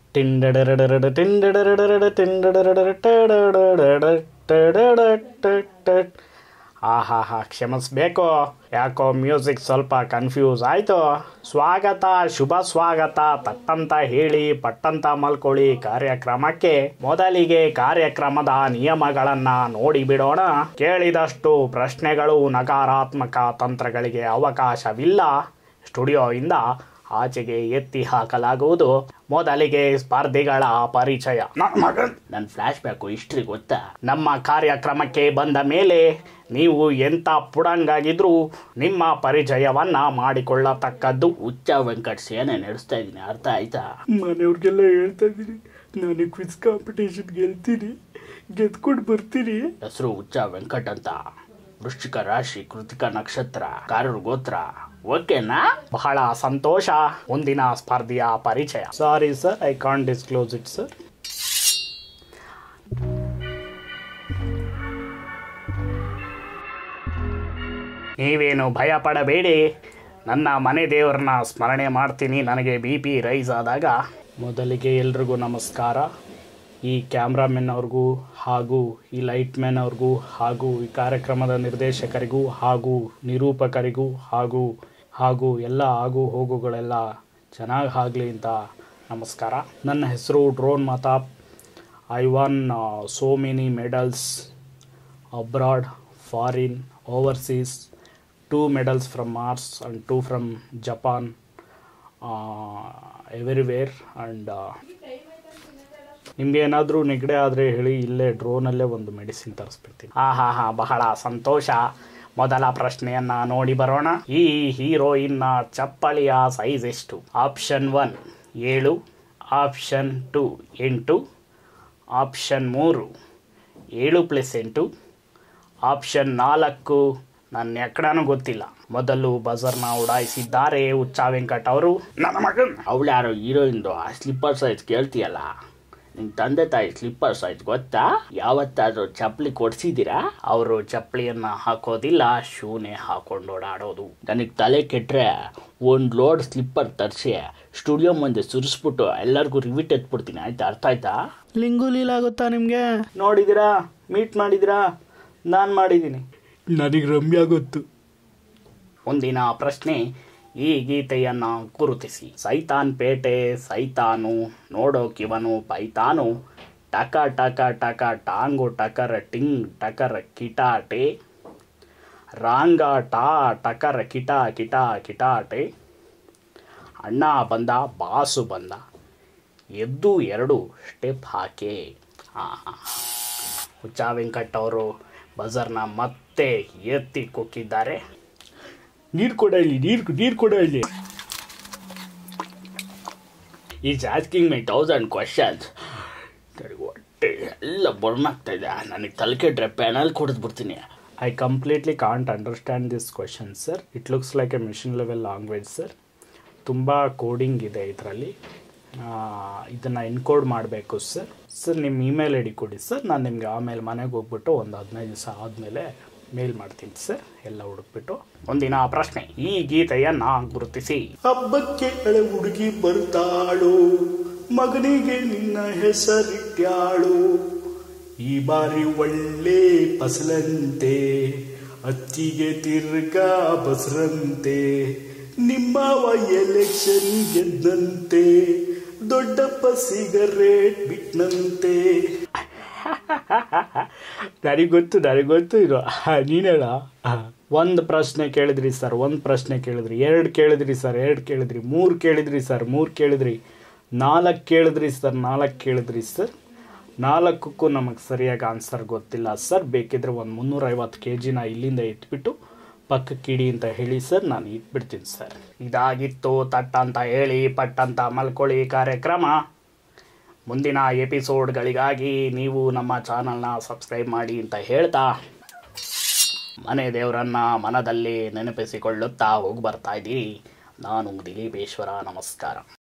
ಆಹಾ ಕ್ಷಮಿಸ್ಬೇಕು, ಯಾಕೋ ಮ್ಯೂಸಿಕ್ ಸ್ವಲ್ಪ ಕನ್ಫ್ಯೂಸ್ ಆಯಿತು. ಸ್ವಾಗತ, ಶುಭ ಸ್ವಾಗತ ತಟ್ಟಂತ ಹೇಳಿ ಪಟ್ಟಂತ ಮಲ್ಕೊಳ್ಳಿ ಕಾರ್ಯಕ್ರಮಕ್ಕೆ. ಮೊದಲಿಗೆ ಕಾರ್ಯಕ್ರಮದ ನಿಯಮಗಳನ್ನ ನೋಡಿ ಬಿಡೋಣ. ಕೇಳಿದಷ್ಟು ಪ್ರಶ್ನೆಗಳು ನಕಾರಾತ್ಮಕ ತಂತ್ರಗಳಿಗೆ ಅವಕಾಶವಿಲ್ಲ. ಸ್ಟುಡಿಯೋಯಿಂದ ಆಚೆಗೆ ಎತ್ತಿ ಹಾಕಲಾಗುವುದು. ಮೊದಲಿಗೆ ಸ್ಪರ್ಧಿಗಳ ಪರಿಚಯ. ನನ್ನ ಫ್ಲಾಶ್ ಬ್ಯಾಕು ಹಿಸ್ಟ್ರಿ ಗೊತ್ತಾ? ನಮ್ಮ ಕಾರ್ಯಕ್ರಮಕ್ಕೆ ಬಂದ ಮೇಲೆ ನೀವು ಎಂಥ ಪುಡಂಗಾಗಿದ್ರು ನಿಮ್ಮ ಪರಿಚಯವನ್ನ ಮಾಡಿಕೊಳ್ಳತಕ್ಕದ್ದು. ಹುಚ್ಚ ವೆಂಕಟ್ ಸೇನೆ ನಡೆಸ್ತಾ ಇದ್ದೀನಿ, ಅರ್ಥ ಆಯ್ತಾ? ಮನೆಯವ್ರಿಗೆಲ್ಲ ಹೇಳ್ತಾ ಇದ್ದೀನಿ, ನಾನು ಕ್ವಿಜ್ ಕಾಂಪಿಟೇಷನ್ ಗೆಲ್ತೀನಿ, ಗೆದ್ಕೊಂಡು ಬರ್ತೀನಿ. ಹೆಸರು ಹುಚ್ಚ ವೆಂಕಟ್ ಅಂತ, ವೃಶ್ಚಿಕ ರಾಶಿ, ಕೃತಿಕ ನಕ್ಷತ್ರ, ಕಾರೂರು ಗೋತ್ರ. ಓಕೆನಾ? ಬಹಳ ಸಂತೋಷ. ಮುಂದಿನ ಸ್ಪರ್ಧೆಯ ಪರಿಚಯ. Sorry sir, I can't disclose it sir. ನೀವೇನು ಭಯ ಪಡಬೇಡಿ, ನನ್ನ ಮನೆ ದೇವರನ್ನ ಸ್ಮರಣೆ ಮಾಡ್ತೀನಿ. ನನಗೆ BP ರೈಸ್ ಆದಾಗ. ಮೊದಲಿಗೆ ಎಲ್ರಿಗೂ ನಮಸ್ಕಾರ. ಈ ಕ್ಯಾಮ್ರಾಮೆನ್ ಅವ್ರಿಗೂ ಹಾಗೂ ಈ ಲೈಟ್ ಮ್ಯಾನ್ ಅವ್ರಿಗೂ ಹಾಗೂ ಈ ಕಾರ್ಯಕ್ರಮದ ನಿರ್ದೇಶಕರಿಗೂ ಹಾಗೂ ನಿರೂಪಕರಿಗೂ ಹಾಗೂ ಎಲ್ಲ ಆಗು ಹೋಗುಗಳೆಲ್ಲ ಚೆನ್ನಾಗಿ ಆಗಲಿ ಅಂತ ನಮಸ್ಕಾರ. ನನ್ನ ಹೆಸರು drone Prathap. I won so many medals abroad, foreign, overseas. 2 medals from Mars and 2 from Japan, everywhere. And ನಿಮ್ಗೆ ಏನಾದರೂ ನೆಗಡಿ ಆದರೆ ಹೇಳಿ, ಇಲ್ಲೇ ಡ್ರೋನಲ್ಲೇ ಒಂದು ಮೆಡಿಸಿನ್ ತರಿಸ್ಬಿಡ್ತೀನಿ. ಬಹಳ ಸಂತೋಷ. ಮೊದಲ ಪ್ರಶ್ನೆಯನ್ನ ನೋಡಿ ಬರೋಣ. ಈ ಹೀರೋಯಿನ್ನ ಚಪ್ಪಲಿಯ ಸೈಜ್ ಎಷ್ಟು? ಆಪ್ಷನ್ 1 7, ಆಪ್ಷನ್ 2 8, ಆಪ್ಷನ್ 3 7 + 8, ಆಪ್ಷನ್ 4 ನನ್ನ ಎಕ್ಕಡನೂ ಗೊತ್ತಿಲ್ಲ. ಮೊದಲು ಬಜರ್ನ ಉಡಾಯಿಸಿದ್ದಾರೆ ಹುಚ್ಚ ವೆಂಕಟ್ ಅವರು. ನನ್ನ ಮಗನ್ ಅವಳು ಯಾರೋ ಹೀರೋಯಿಂದು ಆ ಸ್ಲಿಪ್ಪರ್ ಸೈಜ್ ಕೇಳ್ತೀಯಲ್ಲ, ನಿನ್ನ ತಂದೆ ತಾಯಿ ಸ್ಲಿಪ್ಪರ್ ಸೈಜ್ ಗೊತ್ತಾ? ಯಾವತ್ತಾದ್ರೂ ಚಪ್ಪಲಿ ಕೊಡ್ಸಿದ್ದೀರಾ? ಅವರು ಚಪ್ಪಲಿಯನ್ನ ಹಾಕೋದಿಲ್ಲ, ಶೂನೇ ಹಾಕೊಂಡು ಓಡಾಡೋದು. ನನಗೆ ತಲೆ ಕೆಟ್ಟರೆ ಒಂದು ಲೋಡ್ ಸ್ಲಿಪ್ಪರ್ ತರಿಸಿ ಸ್ಟುಡಿಯೋ ಮುಂದೆ ಸುರಿಸ್ಬಿಟ್ಟು ಎಲ್ಲರಿಗೂ ರಿವಿಟ್ ಎತ್ಬಿಡ್ತೀನಿ, ಆಯ್ತಾ? ಅರ್ಥ ಆಯ್ತಾ? ಲಿಂಗು ಲೀಲಾ ಗೊತ್ತಾ ನಿಮಗೆ? ನೋಡಿದಿರಾ? ಮೀಟ್ ಮಾಡಿದಿರಾ? ನಾನು ಮಾಡಿದ್ದೀನಿ. ನನಗೆ ರಮ್ಯಾ ಗೊತ್ತು. ಮುಂದಿನ ಪ್ರಶ್ನೆ. ಈ ಗೀತೆಯನ್ನ ಗುರುತಿಸಿ. ಸೈತಾನ್ ಪೇಟೆ ಸೈತಾನು, ನೋಡೋಕಿವನು ಪೈತಾನು, ಟಕ ಟಕ ಟಕ ಟಾಂಗು ಟಕರ ಟಿಂಗ್ ಟಕರ ಕಿಟಾಟೆ, ರಾಂಗ ಟಾ ಟಕರ ಕಿಟ ಕಿಟ ಕಿಟಾಟೆ, ಅಣ್ಣ ಬಂದ ಬಾಸು ಬಂದ, ಎದ್ದು 2 ಸ್ಟೆಪ್ ಹಾಕೆ. ಹುಚ್ಚ ವೆಂಕಟ್ ಅವರು ಬಜರ್ನ ಮತ್ತೆ ಎತ್ತಿ ಕುಕ್ಕಿದ್ದಾರೆ. ನೀರು ಕೊಡ ಇಲ್ಲಿ, ನೀರು ಕೊಡ ಇಲ್ಲಿ. Is asking my 1000 questions. ಹೊಟ್ಟೆ ಎಲ್ಲ ಬರ್ನ್ ಆಗ್ತಾ ಇದೆ. ನನಗೆ ತಲೆ ಕೆಟ್ಟರೆ ಪೆನಲ್ ಕೊಡಿಸ್ಬಿಡ್ತೀನಿ. I completely can't understand this question sir. It looks like a machine level language sir. ತುಂಬ ಕೋಡಿಂಗ್ ಇದೆ ಇದರಲ್ಲಿ. ಇದನ್ನು ಎನ್ಕೋಡ್ ಮಾಡಬೇಕು ಸರ್. ಸರ್ ನಿಮ್ಮ ಇಮೇಲ್ ಐ ಡಿ ಕೊಡಿ ಸರ್, ನಾನು ನಿಮಗೆ ಆಮೇಲೆ ಮನೆಗೆ ಹೋಗ್ಬಿಟ್ಟು ಒಂದು 15 ದಿವಸ ಆದಮೇಲೆ ಮೇಲ್ ಮಾಡ್ತೀನಿ ಸರ್, ಎಲ್ಲ ಹುಡುಕ್ಬಿಟ್ಟು. ಮುಂದಿನ ಪ್ರಶ್ನೆ. ಈ ಗೀತೆಯನ್ನ ಗುರುತಿಸಿ. ಹಬ್ಬಕ್ಕೆ ಹಳೆ ಹುಡುಗಿ ಬರ್ತಾಳು, ಮಗನಿಗೆ ನಿನ್ನ ಹೆಸರಿಟ್ಯಾಳು, ಈ ಬಾರಿ ಒಳ್ಳೆ ಫಸಲಂತೆ, ಅತ್ತಿಗೆ ತಿರ್ಗಾ ಬಸರಂತೆ, ನಿಮ್ಮವ ಎಲೆಕ್ಷನ್ ಗೆದ್ದಂತೆ, ದೊಡ್ಡಪ್ಪ ಸಿಗರೇಟ್ ಬಿಟ್ನಂತೆ. ನನಗೆ ಗೊತ್ತು ಇದು. ನೀನೇಳ. 1 ಪ್ರಶ್ನೆ ಕೇಳಿದ್ರಿ ಸರ್, 1 ಪ್ರಶ್ನೆ ಕೇಳಿದ್ರಿ, 2 ಕೇಳಿದ್ರಿ ಸರ್, 2 ಕೇಳಿದ್ರಿ, 3 ಕೇಳಿದ್ರಿ ಸರ್, 3 ಕೇಳಿದ್ರಿ, 4 ಕೇಳಿದ್ರಿ ಸರ್, 4 ಕೇಳಿದ್ರಿ ಸರ್. 4ಕ್ಕೂ ನಮಗೆ ಸರಿಯಾಗಿ ಆನ್ಸರ್ ಗೊತ್ತಿಲ್ಲ ಸರ್. ಬೇಕಿದ್ರೆ ಒಂದು 350 kgನ ಇಲ್ಲಿಂದ ಇಟ್ಬಿಟ್ಟು ಪಕ್ಕಕ್ಕಿಡಿ ಅಂತ ಹೇಳಿ ಸರ್, ನಾನು ಇಟ್ಬಿಡ್ತೀನಿ ಸರ್. ಇದಾಗಿತ್ತು ತಟ್ಟಂತ ಹೇಳಿ ಪಟ್ಟಂತ ಮಲ್ಕೊಳ್ಳಿ ಕಾರ್ಯಕ್ರಮ. ಮುಂದಿನ ಎಪಿಸೋಡ್ಗಳಿಗಾಗಿ ನೀವು ನಮ್ಮ ಚಾನಲ್ನ ಸಬ್ಸ್ಕ್ರೈಬ್ ಮಾಡಿ ಅಂತ ಹೇಳ್ತಾ, ಮನೆ ದೇವರನ್ನ ಮನದಲ್ಲಿ ನೆನಪಿಸಿಕೊಳ್ಳುತ್ತಾ ಹೋಗಿ ಬರ್ತಾ ಇದ್ದೀರಿ. ನಾನು ದಿಲೀಪೇಶ್ವರ. ನಮಸ್ಕಾರ.